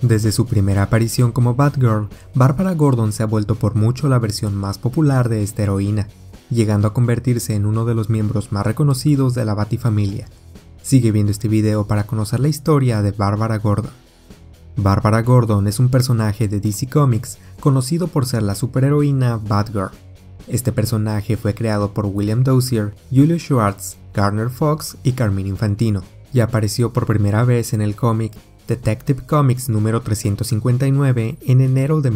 Desde su primera aparición como Batgirl, Bárbara Gordon se ha vuelto por mucho la versión más popular de esta heroína, llegando a convertirse en uno de los miembros más reconocidos de la Batifamilia. Sigue viendo este video para conocer la historia de Bárbara Gordon. Bárbara Gordon es un personaje de DC Comics conocido por ser la superheroína Batgirl. Este personaje fue creado por William Dozier, Julius Schwartz, Gardner Fox y Carmine Infantino, y apareció por primera vez en el cómic Detective Comics número 359 en enero de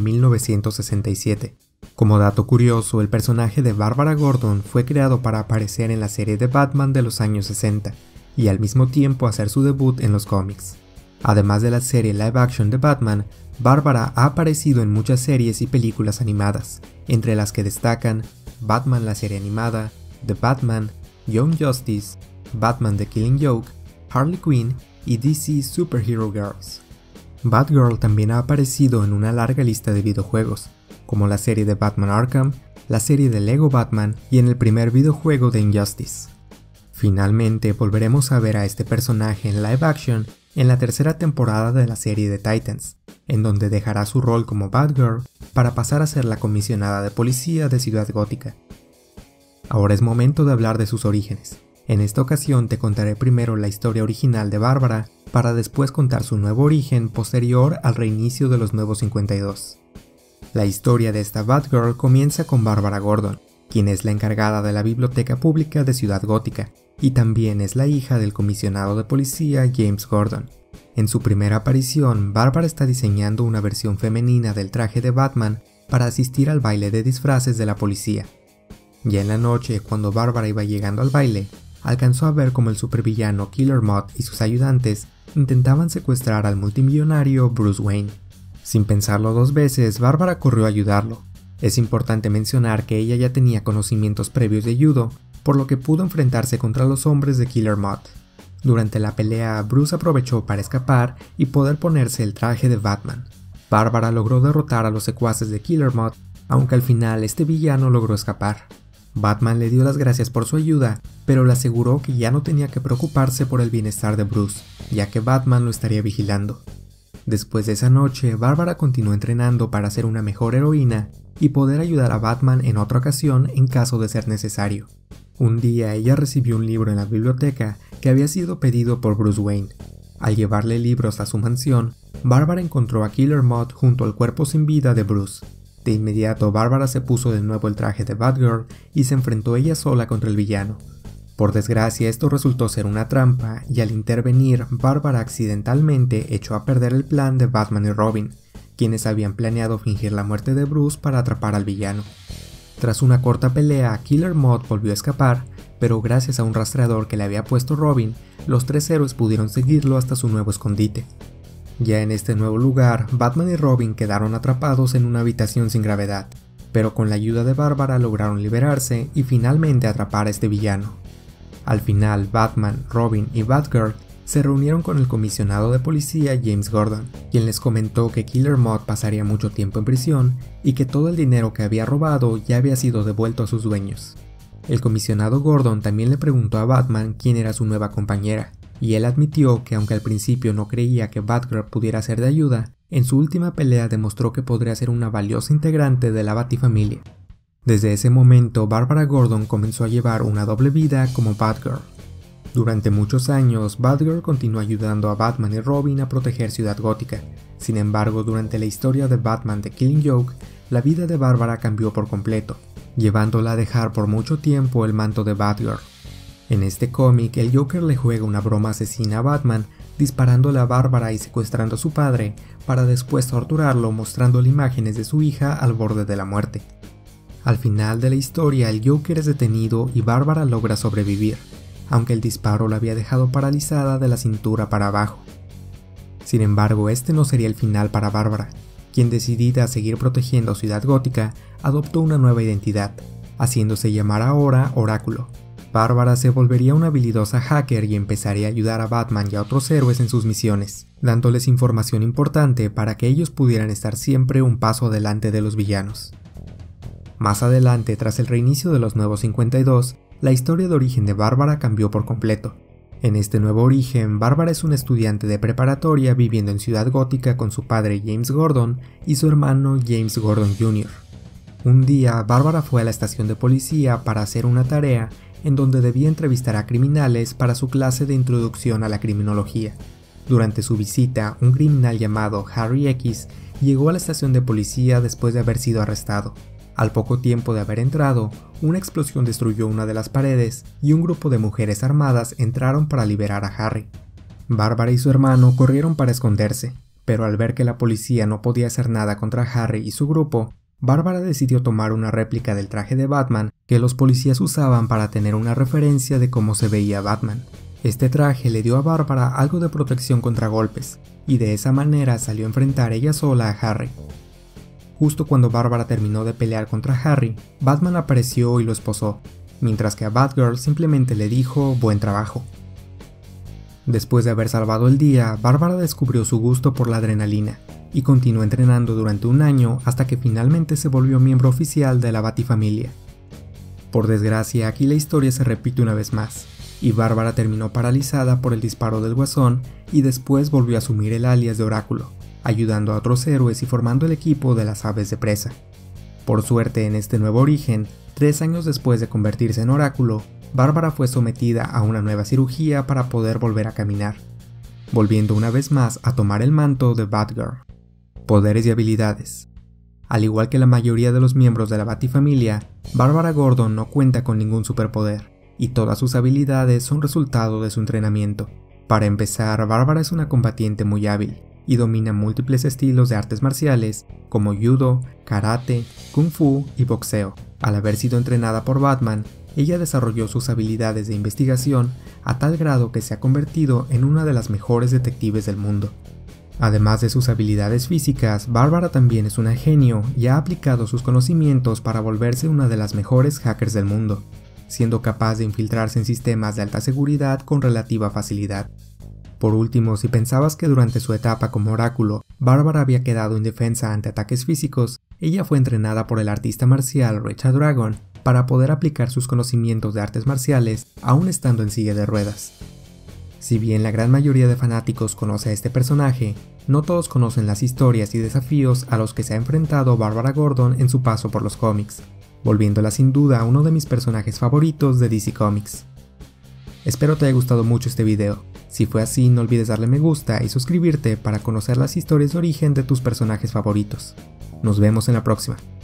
1967. Como dato curioso, el personaje de Bárbara Gordon fue creado para aparecer en la serie de Batman de los años 60 y al mismo tiempo hacer su debut en los cómics. Además de la serie live action de Batman, Bárbara ha aparecido en muchas series y películas animadas, entre las que destacan Batman la serie animada, The Batman, Young Justice, Batman The Killing Joke, Harley Quinn y DC Superhero Girls. Batgirl también ha aparecido en una larga lista de videojuegos, como la serie de Batman Arkham, la serie de Lego Batman y en el primer videojuego de Injustice. Finalmente volveremos a ver a este personaje en live action en la tercera temporada de la serie de Titans, en donde dejará su rol como Batgirl para pasar a ser la comisionada de policía de Ciudad Gótica. Ahora es momento de hablar de sus orígenes. En esta ocasión te contaré primero la historia original de Bárbara, para después contar su nuevo origen posterior al reinicio de los Nuevos 52. La historia de esta Batgirl comienza con Bárbara Gordon, quien es la encargada de la biblioteca pública de Ciudad Gótica, y también es la hija del comisionado de policía James Gordon. En su primera aparición, Bárbara está diseñando una versión femenina del traje de Batman para asistir al baile de disfraces de la policía. Ya en la noche, cuando Bárbara iba llegando al baile, alcanzó a ver cómo el supervillano Killer Moth y sus ayudantes intentaban secuestrar al multimillonario Bruce Wayne. Sin pensarlo dos veces, Bárbara corrió a ayudarlo. Es importante mencionar que ella ya tenía conocimientos previos de judo, por lo que pudo enfrentarse contra los hombres de Killer Moth. Durante la pelea, Bruce aprovechó para escapar y poder ponerse el traje de Batman. Bárbara logró derrotar a los secuaces de Killer Moth, aunque al final este villano logró escapar. Batman le dio las gracias por su ayuda, pero le aseguró que ya no tenía que preocuparse por el bienestar de Bruce, ya que Batman lo estaría vigilando. Después de esa noche, Bárbara continuó entrenando para ser una mejor heroína y poder ayudar a Batman en otra ocasión en caso de ser necesario. Un día ella recibió un libro en la biblioteca que había sido pedido por Bruce Wayne. Al llevarle libros a su mansión, Bárbara encontró a Killer Moth junto al cuerpo sin vida de Bruce. De inmediato, Bárbara se puso de nuevo el traje de Batgirl y se enfrentó ella sola contra el villano. Por desgracia, esto resultó ser una trampa y al intervenir, Bárbara accidentalmente echó a perder el plan de Batman y Robin, quienes habían planeado fingir la muerte de Bruce para atrapar al villano. Tras una corta pelea, Killer Moth volvió a escapar, pero gracias a un rastreador que le había puesto Robin, los tres héroes pudieron seguirlo hasta su nuevo escondite. Ya en este nuevo lugar, Batman y Robin quedaron atrapados en una habitación sin gravedad, pero con la ayuda de Bárbara lograron liberarse y finalmente atrapar a este villano. Al final, Batman, Robin y Batgirl se reunieron con el comisionado de policía James Gordon, quien les comentó que Killer Moth pasaría mucho tiempo en prisión y que todo el dinero que había robado ya había sido devuelto a sus dueños. El comisionado Gordon también le preguntó a Batman quién era su nueva compañera, y él admitió que aunque al principio no creía que Batgirl pudiera ser de ayuda, en su última pelea demostró que podría ser una valiosa integrante de la Batifamilia. Desde ese momento, Bárbara Gordon comenzó a llevar una doble vida como Batgirl. Durante muchos años, Batgirl continuó ayudando a Batman y Robin a proteger Ciudad Gótica. Sin embargo, durante la historia de Batman The Killing Joke, la vida de Bárbara cambió por completo, llevándola a dejar por mucho tiempo el manto de Batgirl. En este cómic, el Joker le juega una broma asesina a Batman, disparándole a Bárbara y secuestrando a su padre, para después torturarlo mostrándole imágenes de su hija al borde de la muerte. Al final de la historia, el Joker es detenido y Bárbara logra sobrevivir, aunque el disparo la había dejado paralizada de la cintura para abajo. Sin embargo, este no sería el final para Bárbara, quien decidida a seguir protegiendo Ciudad Gótica, adoptó una nueva identidad, haciéndose llamar ahora Oráculo. Bárbara se volvería una habilidosa hacker y empezaría a ayudar a Batman y a otros héroes en sus misiones, dándoles información importante para que ellos pudieran estar siempre un paso adelante de los villanos. Más adelante, tras el reinicio de los Nuevos 52, la historia de origen de Bárbara cambió por completo. En este nuevo origen, Bárbara es una estudiante de preparatoria viviendo en Ciudad Gótica con su padre James Gordon y su hermano James Gordon Jr. Un día, Bárbara fue a la estación de policía para hacer una tarea en donde debía entrevistar a criminales para su clase de introducción a la criminología. Durante su visita, un criminal llamado Harry X llegó a la estación de policía después de haber sido arrestado. Al poco tiempo de haber entrado, una explosión destruyó una de las paredes y un grupo de mujeres armadas entraron para liberar a Harry. Bárbara y su hermano corrieron para esconderse, pero al ver que la policía no podía hacer nada contra Harry y su grupo, Bárbara decidió tomar una réplica del traje de Batman que los policías usaban para tener una referencia de cómo se veía Batman. Este traje le dio a Bárbara algo de protección contra golpes, y de esa manera salió a enfrentar ella sola a Harry. Justo cuando Bárbara terminó de pelear contra Harry, Batman apareció y lo esposó, mientras que a Batgirl simplemente le dijo "buen trabajo". Después de haber salvado el día, Bárbara descubrió su gusto por la adrenalina, y continuó entrenando durante un año hasta que finalmente se volvió miembro oficial de la Batifamilia. Por desgracia, aquí la historia se repite una vez más, y Bárbara terminó paralizada por el disparo del Guasón y después volvió a asumir el alias de Oráculo, ayudando a otros héroes y formando el equipo de las Aves de Presa. Por suerte, en este nuevo origen, 3 años después de convertirse en Oráculo, Bárbara fue sometida a una nueva cirugía para poder volver a caminar, volviendo una vez más a tomar el manto de Batgirl. Poderes y habilidades. Al igual que la mayoría de los miembros de la Batifamilia, Bárbara Gordon no cuenta con ningún superpoder, y todas sus habilidades son resultado de su entrenamiento. Para empezar, Bárbara es una combatiente muy hábil, y domina múltiples estilos de artes marciales como judo, karate, kung fu y boxeo. Al haber sido entrenada por Batman, ella desarrolló sus habilidades de investigación a tal grado que se ha convertido en una de las mejores detectives del mundo. Además de sus habilidades físicas, Bárbara también es una genio y ha aplicado sus conocimientos para volverse una de las mejores hackers del mundo, siendo capaz de infiltrarse en sistemas de alta seguridad con relativa facilidad. Por último, si pensabas que durante su etapa como Oráculo, Bárbara había quedado indefensa ante ataques físicos, ella fue entrenada por el artista marcial Richard Dragon para poder aplicar sus conocimientos de artes marciales aún estando en silla de ruedas. Si bien la gran mayoría de fanáticos conoce a este personaje, no todos conocen las historias y desafíos a los que se ha enfrentado Bárbara Gordon en su paso por los cómics, volviéndola sin duda uno de mis personajes favoritos de DC Comics. Espero te haya gustado mucho este video. Si fue así, no olvides darle me gusta y suscribirte para conocer las historias de origen de tus personajes favoritos. Nos vemos en la próxima.